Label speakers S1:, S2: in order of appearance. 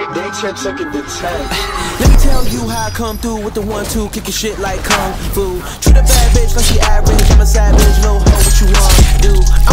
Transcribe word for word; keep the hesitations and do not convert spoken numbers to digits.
S1: They check second to ten.
S2: Let me tell you how I come through with the one two, kicking shit like kung fu. Treat a bad bitch like she average, I'm a savage, no hoe, what you want do?